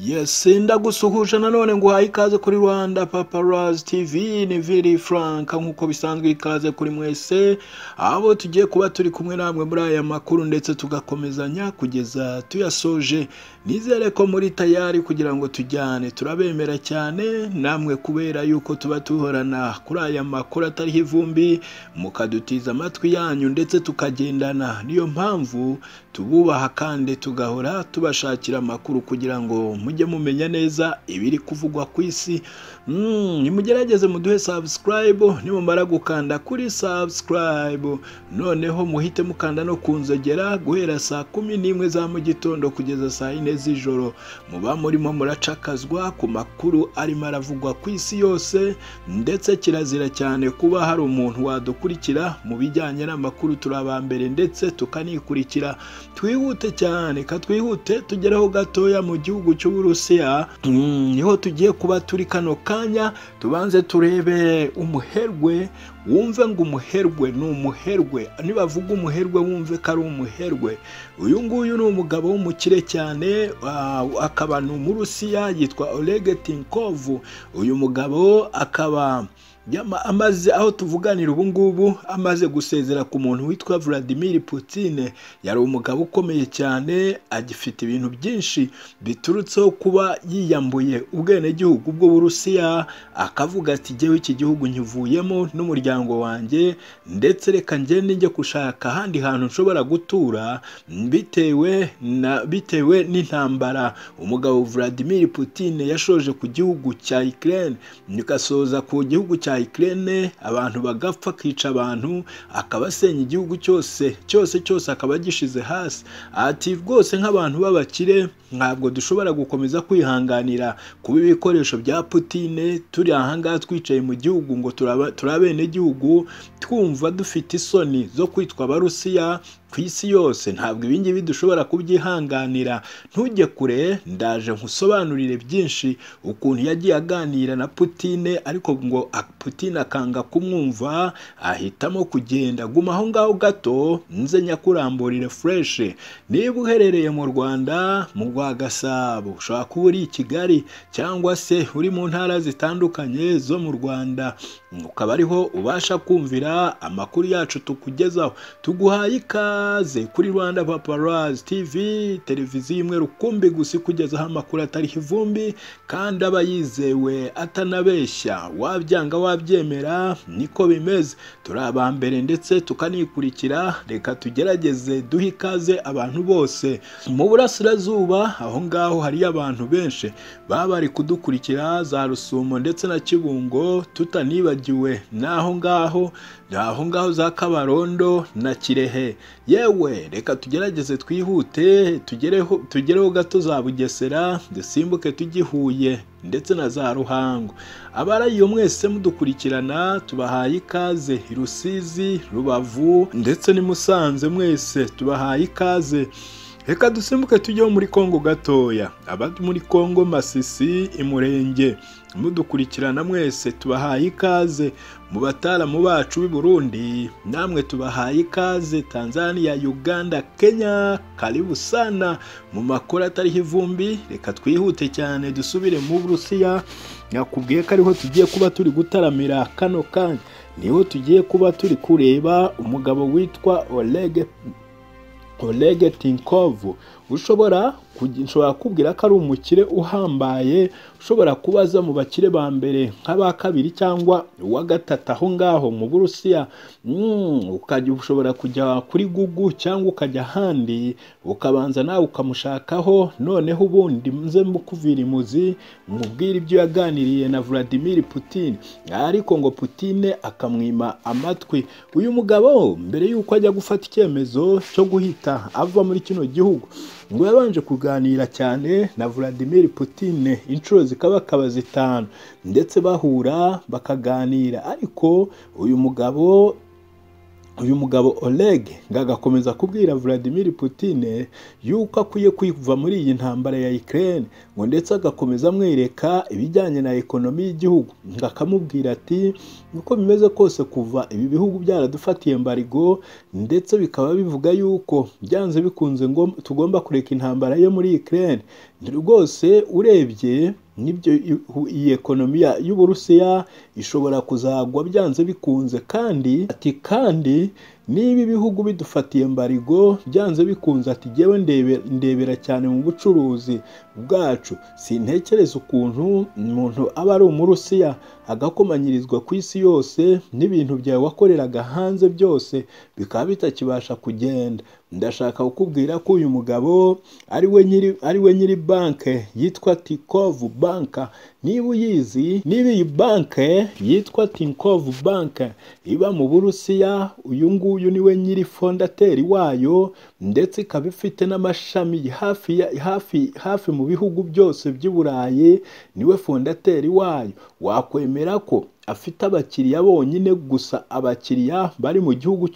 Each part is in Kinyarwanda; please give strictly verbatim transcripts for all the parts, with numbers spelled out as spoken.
Yes, ndagusuhuje nanone nguhaye ikaze kuri Rwanda Paparazzi T V. Ni very frank nkuko bisanzwe, ikaze kuri mwese abo tugiye kuba turi kumwe namwe muri aya makuru ndetse tugakomezanya kugeza tuyasoje. Nizere ko muri tayari kugira ngo tujyane, turabemera cyane namwe kubera yuko tuba tuhorana kuri aya makuru atari ivumbi, mukadutiza amatwi yanyu ndetse tukagendana. Niyo mpamvu tububaha kandi tugahora tubashakira amakuru kugira ngo mujye mumenya neza ibiri kuvugwa ku isi. Mm, nimugerageze muduhe subscribe, nimumara gukanda kuri subscribe noneho muhite mukanda no kunzogera guhera saa kumi n'imwe za mu gitondo kugeza saa ine z'ijoro. Muba murimo muracakazwa ku makuru arimo aravugwa ku isi yose, ndetse kirazira cyane kuba hari umuntu wadukurikira mu bijyanye n'amakuru. Turabambere ndetse tukanikurikira. Twihute cyane, katwihute tugeraho gatoya mu gihugu cy'Uburusiya. Mm, niho tugiye kuba turi kano kanya. Tubanze turebe umuherwe, wumve ngo umuherwe ni umuherwe. Nibavuga umuherwe wumve ko ari umuherwe. Uyu nguyu ni umugabo w'umukire cyane, uh, akaba ni Umurusiya, yitwa Oleg Tinkov. Uyu mugabo akaba Yama amaze aho tuvuganira ubu ngubu amaze gusezera ku muntu witwa Vladimir Putin. Yari umugabo ukomeye cyane, agifite ibintu byinshi biturutseho kuba yiyambuye ubwene gihugu bwo Burusiya, akavuga ati jewe iki gihugu nkivuyemo n'umuryango wanjye, ndetse reka ngende njye gushaka ahandi hantu nshobora gutura bitewe na bitewe n'intambara. Umugabo Vladimir Putin yashoje ku gihugu cya Ukraine, nikasoza ku gihugu cya Ukraine, abantu bagapfa, kica abantu, akabasenya igihugu cyose cyose cyose akaba gishize hasi. Ati rwose nk'abantu b'abakire ntabwo dushobora gukomeza kwihanganira kuba ibikoresho bya Putin, turi ahangaha twicaye mu gihugu ngo turabene gihugu twumva dufite isoni zo kwitwa Abarusiya ku isi yose. Ntabwo ibingibi dushobora kubyihanganira. Ntujye kure, ndaje nkusobanurire byinshi ukuntu yagiye aganira na Putin, ariko ngo Putin akanga kumwumva, ahitamo kugenda. Guma aho ngaho gato nze nyakuramburire fresh. Niba uherereye mu Rwanda mu Rwagasabo, ushobora kuba uri i Kigali cyangwa se uri mu ntara zitandukanye zo mu Rwanda, ukaba ariho ubasha kumvira amakuru yacu tukugezaho. Tuguhaye ikaze kuri Rwanda Paparazzi T V, televiziyo imwe rukumbi gusa kugezaho amakuru atari ivumbi kandi aba yizewe atanabeshya. Wabyanga wabyemera, niko bimeze. Turabambere ndetse tukanikurikira. Reka tugerageze duhe ikaze abantu bose. Mu burasirazuba aho ngaho hari abantu benshi baba bari kudukurikira, za Rusumo ndetse na Kibungo, tutanibagiwe naho ngaho aho ngaho za Kabarondo na Kirehe. Yewe reka tugerageze twihute tugereho tugereho gato za Bugesera, dusimbuke tugihuye ndetse na za Ruhango. Abarayo mwese mudukurikirana tubahaye ikaze. Rusizi, Rubavu ndetse ni Musanze mwese tubahaye ikaze. Reka dusimbuke tujyeho muri Kongo gatoya. Abandi muri Kongo Masisi, Imurenge, mudukurikirana mwese tubahaye ikaze. Mu bataramu bacu b'i Burundi namwe tubahaye ikaze. Tanzania, Uganda, Kenya, karibu sana mu makuru atari ivumbi. Reka twihute cyane dusubire mu Burusiya. Nakubwiye ko ariho tugiye kuba turi gutaramira kano kanya. Niho tugiye kuba turi kureba umugabo witwa Oleg Oleg Tinkov. Ushobora nshobora kubwira ko ari umukire uhambaye, ushobora kubaza mu bakire ba mbere nk'aba kabiri cyangwa uwa gatatu aho ngaho mu Burusiya. Mm, ukajya ushobora kujya kuri Google cyangwa ukajya handi ukabanza nawe ukamushakaho, noneho ubundi nze mukuvira imuzi mubwira ibyo yaganiriye na Vladimir Putin, ariko ngo Putin akamwima amatwi. Uyu mugabo mbere yuko ajya gufata icyemezo cyo guhita ava muri kino gihugu, ngo yabanje kuganira cyane na Vladimir Putin inshuro zikaba kaba zitanu, ndetse bahura bakaganira. Ariko uyu mugabo uyu mugabo Oleg ngagakomeza kubwira Vladimir Putin yuko akwiye kwiva muri iyi ntambara ya Ukraine, ngo ndetse agakomeza amwereka ibijyanye na ekonomi y'igihugu, ngakamubwira ati uko bimeze kose kuva ibi bihugu byaradufatiye embargo, ndetse bikaba bivuga yuko byanze bikunze ngo tugomba kureka intambara yo muri Ukraine, rwose urebye nibyo iyi ekonomi y'Uburusiya ishobora kuzagwa byanze bikunze, kandi ati kandi niba ibihugu bidufatiye embargo byanze bikunze, ati jyewe ndebera cyane mu bucuruzi bwacu, sintekereza ukuntu umuntu aba ari Umurusiya agakomanyirizwa ku isi yose n'ibintu byawe wakoreraga hanze byose bikaba bitakibasha kugenda. Ndashaka kukubwira ko uyu mugabo ari we nyiri ari we nyiri banke yitwa Tinkov Bank. Niba uyizi, niba iyi banke yitwa Tinkov Bank iba mu Burusiya, uyu nguyu niwe nyiri fondateri wayo, ndetse ikaba ifite n'amashami hafi hafi hafi mu bihugu byose by'i Burayi, niwe fondateri wayo. Wakwemera ko afite abakiriya bonyine gusa, abakiriya bari mu gihugu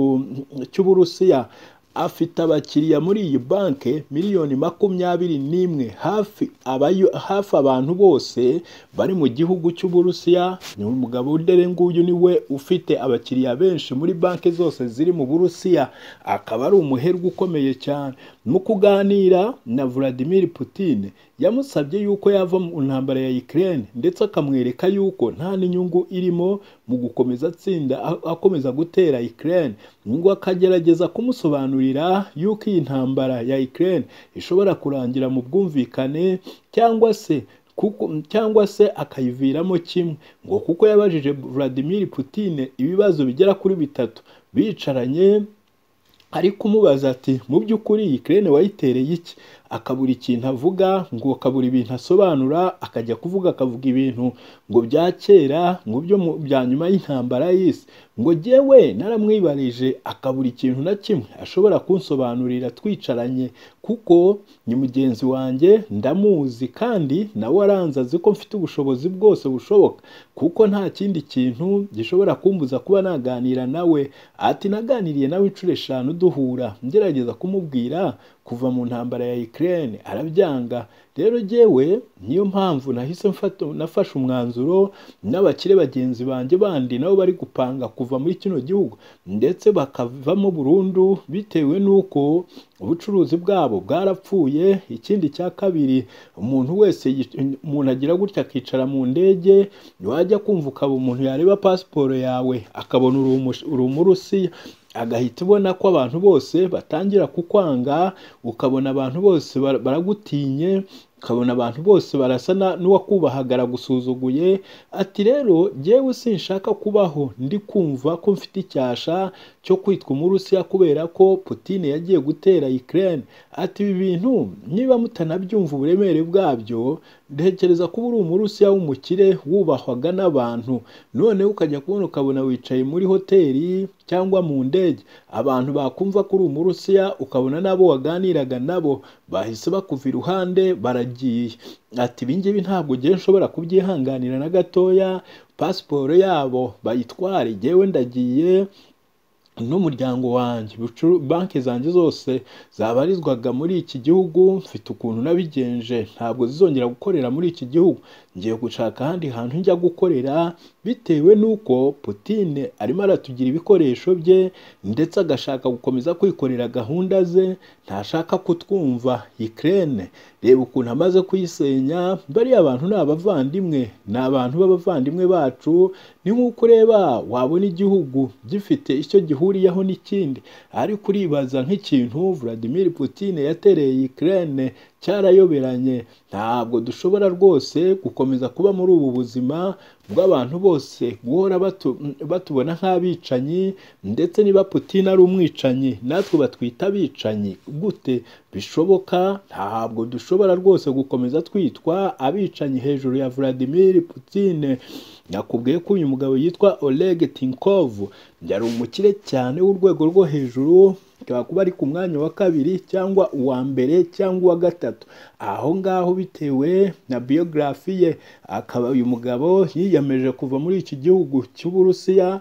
cy'Uburusiya afite abakiriya muri iyi banke miliyoni makumyabiri n'imwe, hafi abayo hafi abantu bose bari mu gihugu cy'Uburusiya. Ni umugabo udere nguyu niwe ufite abakiriya benshi muri banke zose ziri mu Burusiya, akaba ari umuherwe ukomeye cyane. Mu kuganira na Vladimir Putin yamusabye yuko yava mu ntambara ya Ukraine, ndetse akamwereka yuko nta n'inyungu irimo mu gukomeza atsinda akomeza gutera Ukraine, ngo akagerageza kumusobanurira yuko iyi ntambara ya Ukraine ishobora kurangira mu bwumvikane, cyangwa se kuko cyangwa se akayiviramo kimwe, ngo kuko yabajije Vladimir Putin ibibazo bigera kuri bitatu bicaranye, ari kumubaza ati mu by'ukuri Ukraine wayitereye iki, akabura ikintu avuga, ngo akabura ibintu asobanura, akajya kuvuga akavuga ibintu ngo bya kera, ngo byo bya nyuma y'intambara y'isi, ngo jyewe naramwibarije akabura ikintu na kimwe ashobora kunsobanurira twicaranye, kuko ni mugenzi wanjye ndamuzi, kandi nawe aranzazi ko mfite ubushobozi bwose bushoboka, kuko nta kindi kintu gishobora kumbuza kuba naganira nawe. Ati naganiriye nawe inshuro eshanu duhura ngerageza kumubwira kuva mu ntambara ya Ukraine arabyanga. Rero jyewe niyo mpamvu nahise mfata nafashe umwanzuro n'abakire bagenzi banjye bandi nabo bari gupanga kuva muri kino gihugu, ndetse bakavamo burundu bitewe n'uko ubucuruzi bwabo bwarapfuye. Ikindi cya kabiri, umuntu wese umuntu agira gutya akicara mu ndege, wajya kumva ukaba umuntu yareba pasiporo yawe akabona uri Umurusiya, agahita ubona ko abantu bose batangira kukwanga, ukabona abantu bose baragutinye, ukabona abantu bose barasa n'uwakubahagara gusuzuguye. Ati rero jyewe sinshaka kubaho ndi kumva ko mfite icyasha cyo kwitwa Umurusiya kubera ko Putin yagiye gutera Ukraine. Ati ibi bintu niba mutanabyumva uburemere bwabyo, ntekereza ko uri Umurusiya w'umukire wubahwaga n'abantu, none ukajya kubona ukabona wicaye muri hoteli cyangwa mu ndege, abantu bakumva ko uri Umurusiya, ukabona nabo waganiraga nabo bahise bakuva iruhande baragiye. Ati ibingibi ntabwo jye nshobora kubyihanganira na gatoya, pasiporo yabo bayitware, jyewe ndagiye n'umuryango wanjye, banki zanjye zose zabarizwaga muri iki gihugu mfite ukuntu nabigenje, ntabwo zizongera gukorera muri iki gihugu, ngiye gushaka ahandi hantu njya gukorera, bitewe n'uko Putin arimo aratugira ibikoresho bye, ndetse agashaka gukomeza kwikorera gahunda ze, ntashaka kutwumva. Ukraine reba ukuntu amaze kuyisenya, bariya abantu ni abavandimwe, ni abantu b'abavandimwe bacu. Ni nk'uko ureba wabona igihugu gifite icyo gihuriyeho n'ikindi, ariko uribaza nk'ikintu Vladimir Putin yatereye Ukraine cyarayoberanye. Ntabwo dushobora rwose gukomeza kuba muri ubu buzima bw'abantu bose guhora batu, batubona nk'abicanyi, ndetse niba Putin ari umwicanyi natwe batwita abicanyi gute bishoboka? Ntabwo dushobora rwose gukomeza twitwa abicanyi hejuru ya Vladimir Putin. Nakubwiye ko uyu mugabo yitwa Oleg Tinkov yari umukire cyane w'urwego rwo hejuru, akaba kuba ari ku mwanya wa kabiri cyangwa uwa mbere cyangwa uwa gatatu aho ngaho bitewe na biography ye. Akaba uyu mugabo yiyemeje kuva muri iki gihugu cy'Uburusiya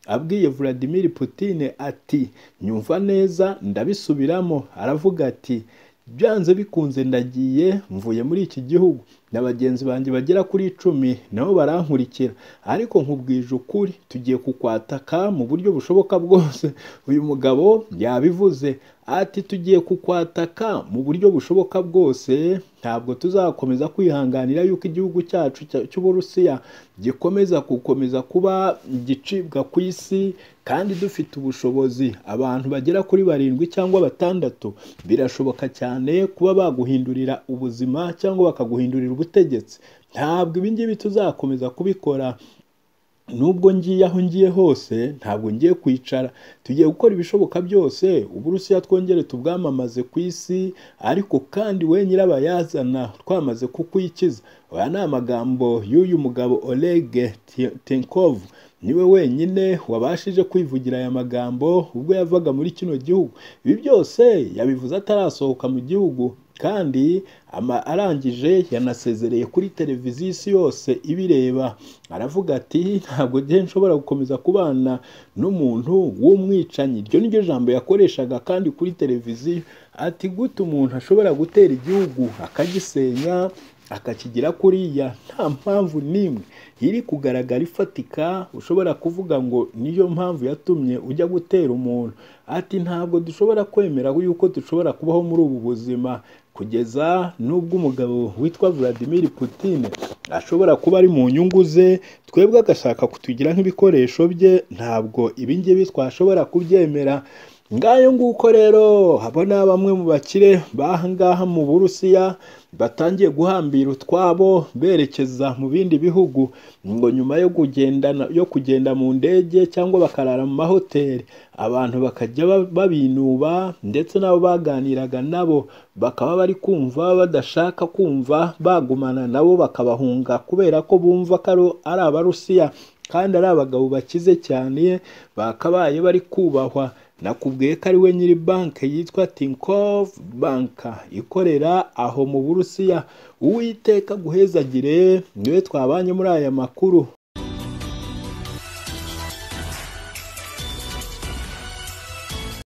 abwiye Vladimir Putin ati nyumva neza ndabisubiramo, aravuga ati byanze bikunze ndagiye mvuye muri iki gihugu na bagenzi banjye bagera kuri icumi nabo barankurikira, ariko nkubwije ukuri tugiye kukwataka mu buryo bushoboka bwose. Uyu mugabo yabivuze ati tugiye kukwataka mu buryo bushoboka bwose, ntabwo tuzakomeza kwihanganira yuko igihugu cyacu cy'Uburusiya gikomeza gukomeza kuba gicibwa ku isi, kandi dufite ubushobozi abantu bagera kuri barindwi cyangwa batandatu birashoboka cyane kuba baguhindurira ubuzima cyangwa bakaguhindurira ubutegetsi. Ntabwo ibi ngibi tuzakomeza kubikora, nubwo ngiye aho ngiye hose ntabwo ngiye kwicara, tugiye gukora ibishoboka byose Uburusiya twongere tubwamamaze ku isi, ariko kandi we nyirabayazana twamaze kukwikiza. Aya ni amagambo y'uyu mugabo Oleg Tenkov, niwe wenyine wabashije kwivugira aya magambo ubwo yavaga muri kino gihugu. Ibi byose yabivuze atarasohoka mu gihugu, kandi ama arangije yanasezereye kuri televiziyo isi yose ibireba, aravuga ati ntabwo ngiye nshobora gukomeza kubana n'umuntu w'umwicanyi. Iryo niryo jambo yakoreshaga kandi kuri televiziyo, ati gute umuntu ashobora gutera igihugu akagisenya akakigira kuriya, nta mpamvu n'imwe iri kugaragara ifatika ushobora kuvuga ngo niyo mpamvu yatumye ujya gutera umuntu. Ati ntabwo dushobora kwemera yuko dushobora kubaho muri ubu buzima, kugeza n'ubwo umugabo witwa Vladimir Putin ashobora kuba ari mu nyungu ze, twebwe agashaka kutugira nk'ibikoresho bye, ntabwo ibi ngibi twashobora kubyemera. Ngayo nguko rero habona bamwe mu bakire bahangaha mu Burusiya batangiye guhambira utwabo berekeza mu bindi bihugu, ngo nyuma yo kugenda yo kugenda mu ndege cyangwa bakarara mu mahoteli, abantu bakajya babinuba, ndetse nabo baganiraga nabo bakaba bari kumva badashaka kumva bagumana nabo bakabahunga, kubera ko bumva ko ari Abarusiya kandi ari abagabo bakize cyane bakabaye bari kubahwa. Nakubwiye ko ari we nyiri banki yitwa Tinkov Bank ikorera aho mu Burusiya. Uwiteka guhezagire, niwe twabanye muri aya makuru.